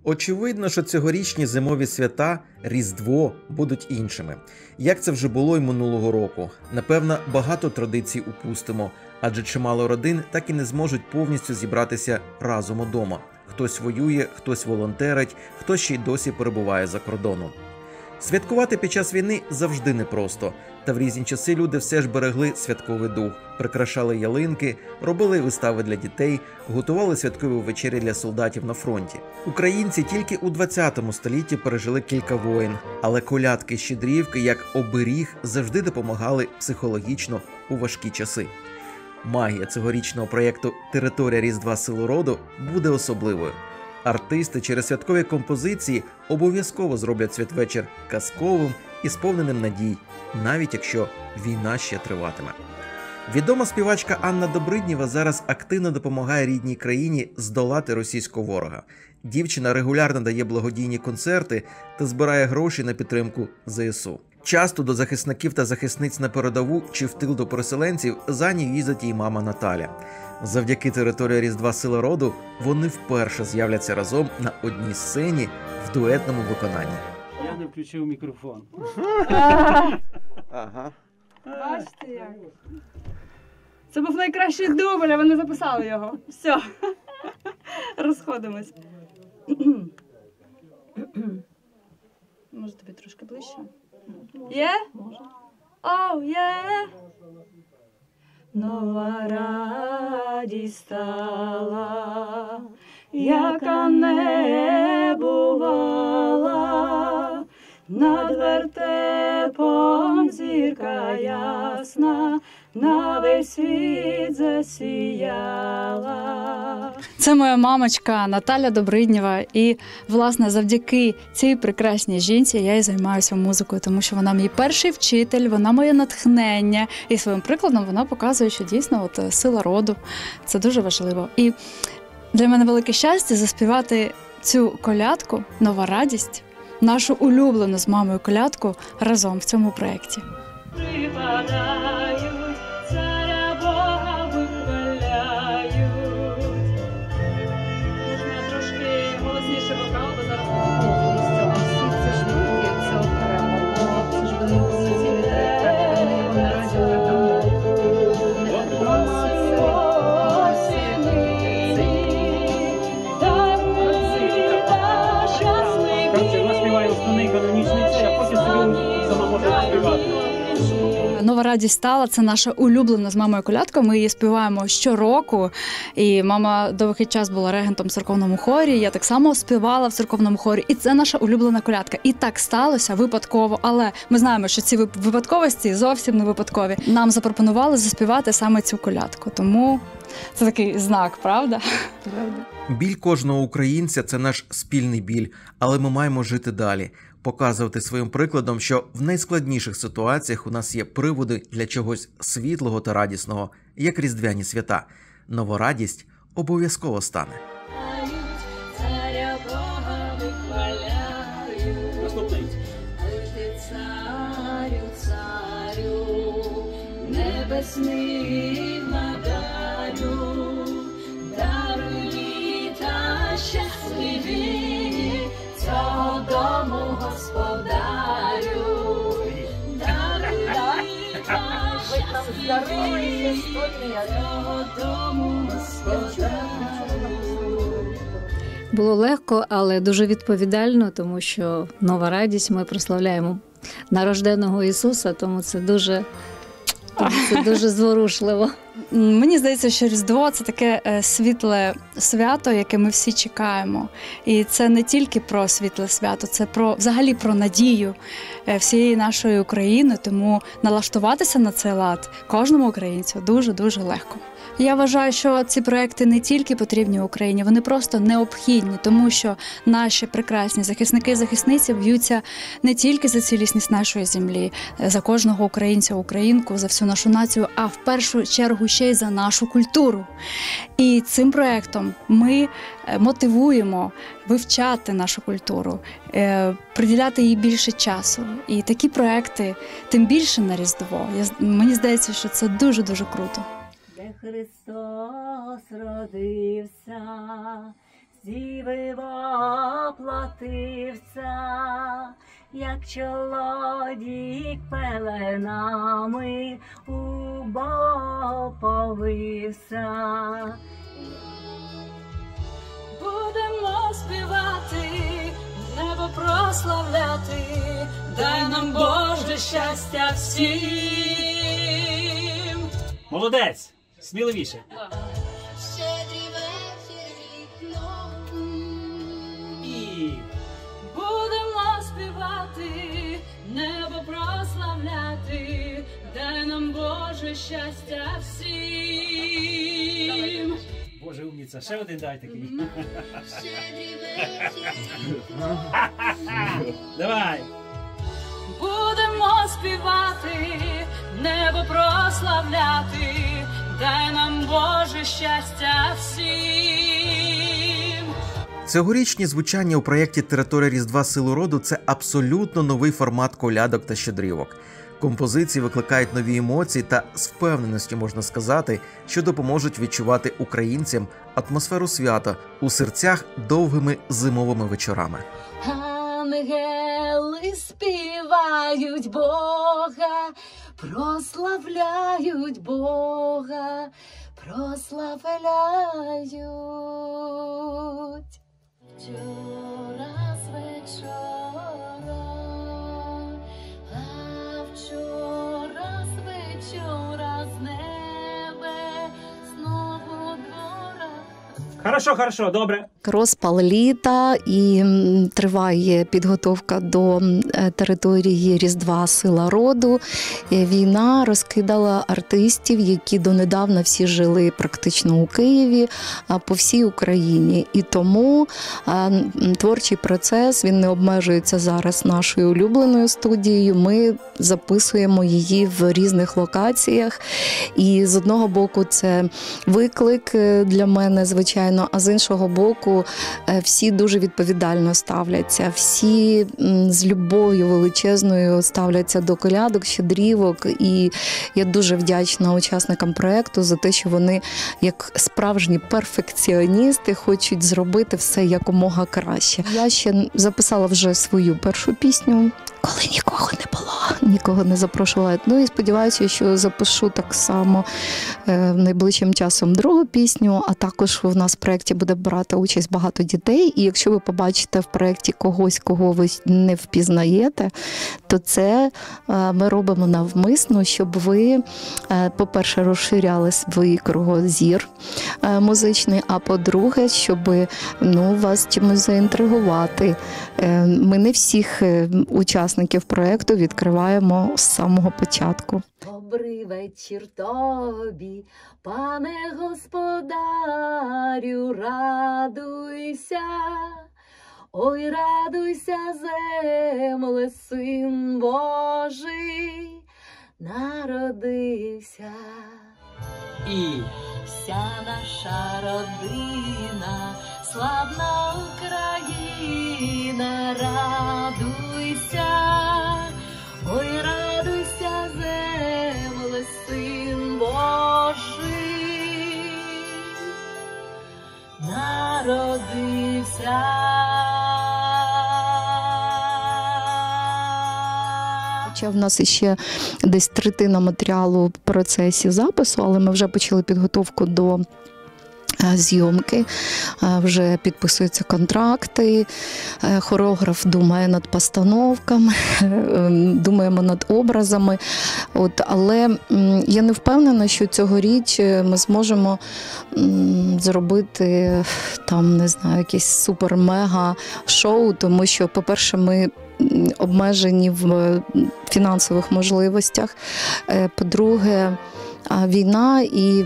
Очевидно, що цьогорічні зимові свята, Різдво, будуть іншими. Як це вже було й минулого року. Напевно, багато традицій упустимо, адже чимало родин так і не зможуть повністю зібратися разом удома. Хтось воює, хтось волонтерить, хтось ще й досі перебуває за кордоном. Святкувати під час війни завжди непросто, та в різні часи люди все ж берегли святковий дух, прикрашали ялинки, робили вистави для дітей, готували святкові вечері для солдатів на фронті. Українці тільки у 20 столітті пережили кілька воєн, але колядки-щедрівки як оберіг завжди допомагали психологічно у важкі часи. Магія цьогорічного проєкту «Територія Різдва Сили роду» буде особливою. Артисти через святкові композиції обов'язково зроблять святвечір казковим і сповненим надій, навіть якщо війна ще триватиме. Відома співачка Анна Добриднєва зараз активно допомагає рідній країні здолати російського ворога. Дівчина регулярно дає благодійні концерти та збирає гроші на підтримку ЗСУ. Часто до захисників та захисниць на передову чи в тил до переселенців за нею їздить її мама Наталя. Завдяки «Території Різдва Сили роду» вони вперше з'являться разом на одній сцені в дуетному виконанні. Я не включив мікрофон. Ага. Бачите як? Це був найкращий дубль, а вони записали його. Все. Розходимось. Може тобі трошки ближче? Є? Може. Оу, є! Нова радість стала, яка не бувала, над вертепом зірка ясна, на весь світ засіяла. Це моя мамочка Наталя Добриднєва, і, власне, завдяки цій прекрасній жінці я і займаюся музикою, тому що вона мій перший вчитель, вона моє натхнення, і своїм прикладом вона показує, що дійсно сила роду – це дуже важливо. І для мене велике щастя заспівати цю колядку «Нова радість», нашу улюблену з мамою колядку разом в цьому проєкті. Царя Бога вихваляють. Можна я трошки голосніше вокал, бо зараз це ж окремо, це ж до композиційний трек, так, ми його на радіо основний канонічний цей, а потім собі сама може співати. «Нова радість стала» – це наша улюблена з мамою колядка. Ми її співаємо щороку. І мама довгий час була регентом в церковному хорі. Я так само співала в церковному хорі. І це наша улюблена колядка. І так сталося випадково. Але ми знаємо, що ці випадковості зовсім не випадкові. Нам запропонували заспівати саме цю колядку. Тому це такий знак, правда? Біль кожного українця – це наш спільний біль, але ми маємо жити далі. Показувати своїм прикладом, що в найскладніших ситуаціях у нас є приводи для чогось світлого та радісного, як різдвяні свята. Нова радість обов'язково стане. Царя Бога вихваляють. Наступний. Ти царю, царю, небесний владарю, даруй літа щасливі, цього дому господарю, даруй літа щасливі, цього дому господарю. Було легко, але дуже відповідально, тому що нова радість, ми прославляємо нарожденого Ісуса, тому це дуже зворушливо. Мені здається, що Різдво – це таке світле свято, яке ми всі чекаємо. І це не тільки про світле свято, це взагалі про надію всієї нашої України. Тому налаштуватися на цей лад кожному українцю дуже-дуже легко. Я вважаю, що ці проекти не тільки потрібні Україні, вони просто необхідні, тому що наші прекрасні захисники і захисниці б'ються не тільки за цілісність нашої землі, за кожного українця, українку, за всю нашу націю, а в першу чергу ще й за нашу культуру. І цим проектом ми мотивуємо вивчати нашу культуру, приділяти їй більше часу. І такі проекти тим більше на Різдво. Мені здається, що це дуже-дуже круто. Христос родився, діви воплотився, як чоловік пеленами у бо повився. Будемо співати, небо прославляти, дай нам Боже щастя всім. Молодець! Сміливіше. І Будемо співати, небо прославляти, дай нам Боже щастя всім. Боже, умніця. Ще один дай такий. Давай. Будемо співати, небо прославляти, дай нам Боже щастя всім. Цьогорічні звучання у проєкті «Територія Різдва Силу роду» – це абсолютно новий формат колядок та щедрівок. Композиції викликають нові емоції та з впевненістю можна сказати, що допоможуть відчувати українцям атмосферу свята у серцях довгими зимовими вечорами. Ангели співають Бога, прославляють Бога, прославляють. Вчора з вечора, а вчора з вечора з небесного двора. Хорошо, добре. Розпал літа і триває підготовка до території Різдва Сила роду. Війна розкидала артистів, які донедавна всі жили практично у Києві, по всій Україні. І тому творчий процес, він не обмежується зараз нашою улюбленою студією. Ми записуємо її в різних локаціях. І з одного боку це виклик для мене, звичайно, а з іншого боку всі дуже відповідально ставляться, всі з любов'ю величезною ставляться до колядок, щедрівок. І я дуже вдячна учасникам проєкту за те, що вони, як справжні перфекціоністи, хочуть зробити все якомога краще. Я ще записала вже свою першу пісню, коли нікого не було, нікого не запрошувала. Ну і сподіваюся, що запишу так само найближчим часом другу пісню, а також в нас в проєкті буде брати участь багато дітей. І якщо ви побачите в проєкті когось, кого ви не впізнаєте, то це ми робимо навмисно, щоб ви, по-перше, розширяли свій кругозір музичний, а по-друге, щоб вас чимось заінтригувати. Ми не всіх учасників проєкту відкриваємо з самого початку. Добрий вечір тобі, пане господарю, радуйся, ой, радуйся, земле, син Божий народився. І Вся наша родина, славна Україна, радуйся, ой, радуйся, земле, син Божий народився. Хоча в нас ще десь третина матеріалу в процесі запису, але ми вже почали підготовку до зйомки, вже підписуються контракти, хореограф думає над постановками, думаємо над образами. Але я не впевнена, що цьогоріч ми зможемо зробити там, не знаю, якесь супер-мега шоу, тому що, по-перше, ми обмежені в фінансових можливостях. По-друге, війна і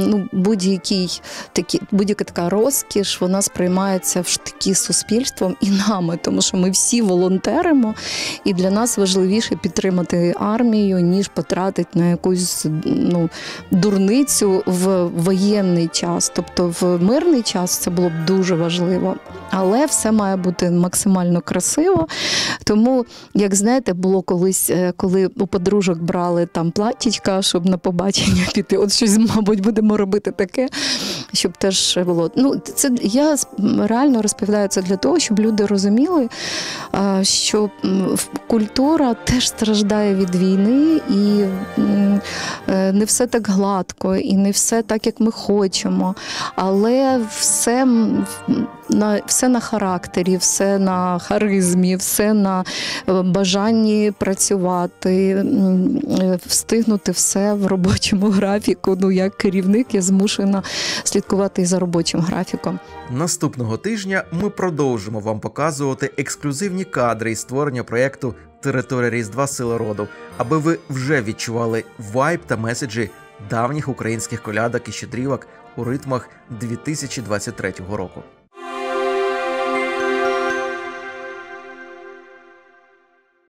будь-яка така розкіш, вона сприймається в такі суспільством і нами, тому що ми всі волонтеримо, і для нас важливіше підтримати армію, ніж потратити на якусь дурницю в воєнний час. Тобто в мирний час це було б дуже важливо. Але все має бути максимально красиво. Тому, як знаєте, було колись, коли у подружок брали там платтячка, щоб на побачення піти. От щось, мабуть, будемо робити таке. щоб теж було. Це я реально розповідаю це для того, щоб люди розуміли, що культура теж страждає від війни, і не все так гладко, і не все так, як ми хочемо. Але все на характері, все на харизмі, все на бажанні працювати, встигнути все в робочому графіку. Як керівник я змушена слідкувати і за робочим графіком. Наступного тижня ми продовжимо вам показувати ексклюзивні кадри із створення проєкту «Територія Різдва. Сила роду», аби ви вже відчували вайб та меседжі давніх українських колядок і щедрівок у ритмах 2023 року.